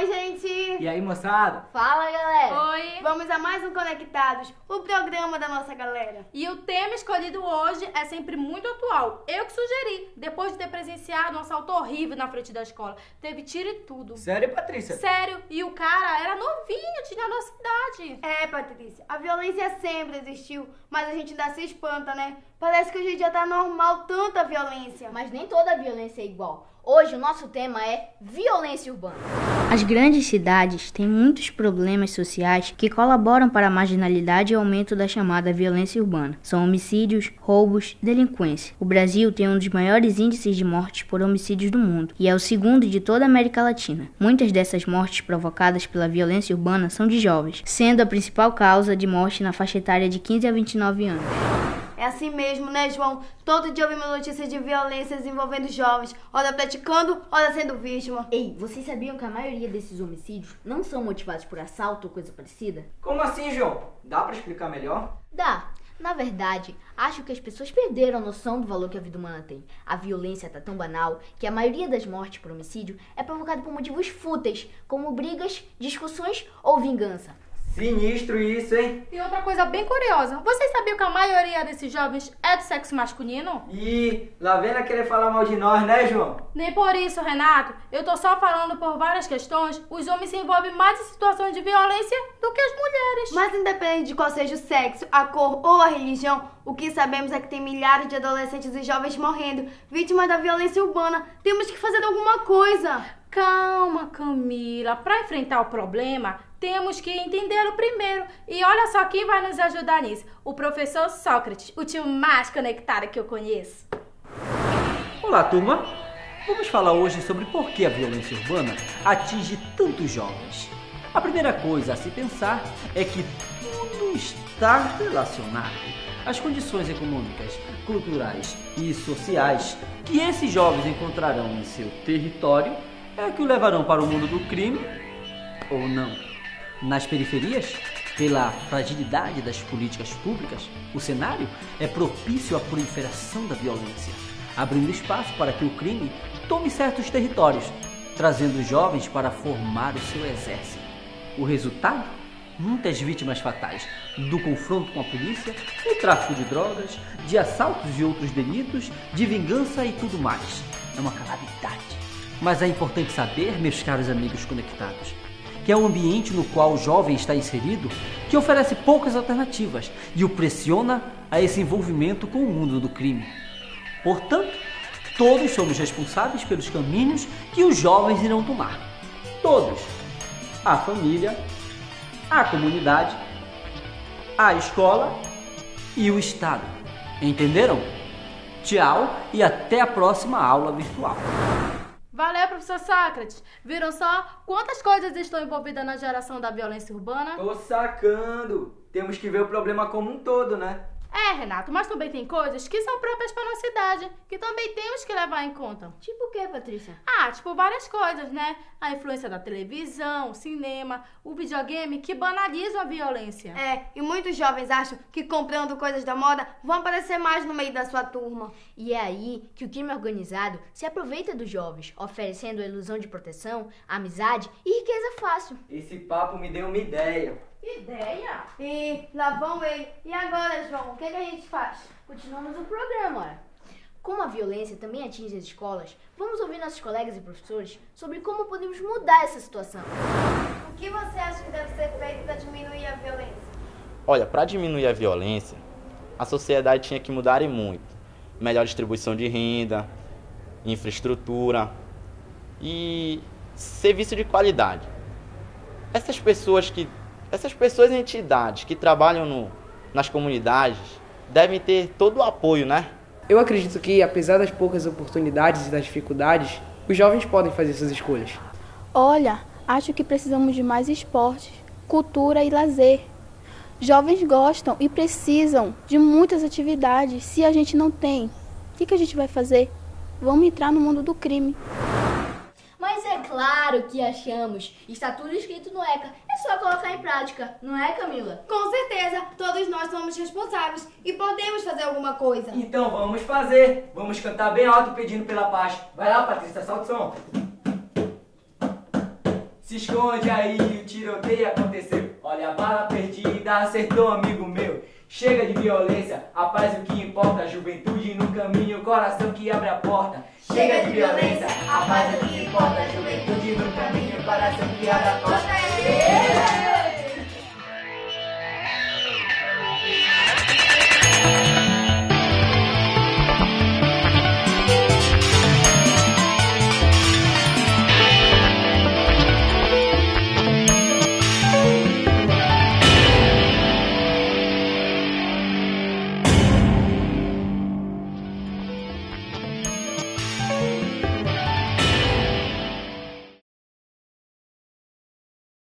Oi, gente! E aí, moçada? Fala, galera! Oi! Vamos a mais um Conectados, o programa da nossa galera. E o tema escolhido hoje é sempre muito atual. Eu que sugeri, depois de ter presenciado um assalto horrível na frente da escola. Teve tiro e tudo. Sério, Patrícia? Sério, e o cara era novinho, tinha a nossa idade. É, Patrícia, a violência sempre existiu, mas a gente ainda se espanta, né? Parece que hoje em dia tá normal tanta violência. Mas nem toda violência é igual. Hoje o nosso tema é violência urbana. As grandes cidades têm muitos problemas sociais que colaboram para a marginalidade e aumento da chamada violência urbana. São homicídios, roubos, delinquência. O Brasil tem um dos maiores índices de mortes por homicídios do mundo e é o segundo de toda a América Latina. Muitas dessas mortes provocadas pela violência urbana são de jovens, sendo a principal causa de morte na faixa etária de 15 a 29 anos. É assim mesmo, né, João? Todo dia ouvimos notícias de violências envolvendo jovens, ora praticando, ora sendo vítima. Ei, vocês sabiam que a maioria desses homicídios não são motivados por assalto ou coisa parecida? Como assim, João? Dá pra explicar melhor? Dá. Na verdade, acho que as pessoas perderam a noção do valor que a vida humana tem. A violência tá tão banal que a maioria das mortes por homicídio é provocada por motivos fúteis, como brigas, discussões ou vingança. Sinistro isso, hein? E outra coisa bem curiosa, vocês sabiam que a maioria desses jovens é do sexo masculino? Ih, lá vem a querer falar mal de nós, né, João? Nem por isso, Renato. Eu tô só falando por várias questões. Os homens se envolvem mais em situações de violência do que as mulheres. Mas independente de qual seja o sexo, a cor ou a religião, o que sabemos é que tem milhares de adolescentes e jovens morrendo, vítimas da violência urbana. Temos que fazer alguma coisa. Calma, Camila. Para enfrentar o problema, temos que entendê-lo primeiro. E olha só quem vai nos ajudar nisso. O professor Sócrates, o tio mais conectado que eu conheço. Olá, turma! Vamos falar hoje sobre por que a violência urbana atinge tantos jovens. A primeira coisa a se pensar é que tudo está relacionado. As condições econômicas, culturais e sociais que esses jovens encontrarão em seu território é que o levarão para o mundo do crime ou não. Nas periferias, pela fragilidade das políticas públicas, o cenário é propício à proliferação da violência, abrindo espaço para que o crime tome certos territórios, trazendo os jovens para formar o seu exército. O resultado? Muitas vítimas fatais do confronto com a polícia, do tráfico de drogas, de assaltos e outros delitos, de vingança e tudo mais. É uma calamidade. Mas é importante saber, meus caros amigos conectados, que é um ambiente no qual o jovem está inserido que oferece poucas alternativas e o pressiona a esse envolvimento com o mundo do crime. Portanto, todos somos responsáveis pelos caminhos que os jovens irão tomar. Todos. A família, a comunidade, a escola e o Estado. Entenderam? Tchau e até a próxima aula virtual. Valeu, professor Sócrates. Viram só quantas coisas estão envolvidas na geração da violência urbana? Tô sacando. Temos que ver o problema como um todo, né? É, Renato, mas também tem coisas que são próprias para nossa cidade, que também temos que levar em conta. Tipo o que, Patrícia? Tipo várias coisas, né? A influência da televisão, o cinema, o videogame, que banalizam a violência. É, e muitos jovens acham que comprando coisas da moda vão aparecer mais no meio da sua turma. E é aí que o crime organizado se aproveita dos jovens, oferecendo a ilusão de proteção, amizade e riqueza fácil. Esse papo me deu uma ideia. Ideia? E lá vão eles. E agora, João, o que a gente faz? Continuamos o programa, olha. Como a violência também atinge as escolas, vamos ouvir nossos colegas e professores sobre como podemos mudar essa situação. O que você acha que deve ser feito para diminuir a violência? Olha, para diminuir a violência, a sociedade tinha que mudar e muito. Melhor distribuição de renda, infraestrutura e serviço de qualidade. Essas pessoas e entidades que trabalham nas comunidades devem ter todo o apoio, né? Eu acredito que, apesar das poucas oportunidades e das dificuldades, os jovens podem fazer suas escolhas. Olha, acho que precisamos de mais esporte, cultura e lazer. Jovens gostam e precisam de muitas atividades. Se a gente não tem, o que a gente vai fazer? Vamos entrar no mundo do crime. Mas é claro que achamos. Está tudo escrito no ECA. É só colocar em prática, não é, Camila? Com certeza, todos nós somos responsáveis e podemos fazer alguma coisa. Então vamos fazer. Vamos cantar bem alto pedindo pela paz. Vai lá, Patrícia, solta o som. Se esconde aí, o tiroteio aconteceu. Olha a bala perdida, acertou amigo meu. Chega de violência, a paz é o que importa. Juventude no caminho, coração que abre a porta. Chega de violência, a paz é o que importa. Juventude no caminho, coração que abre a porta.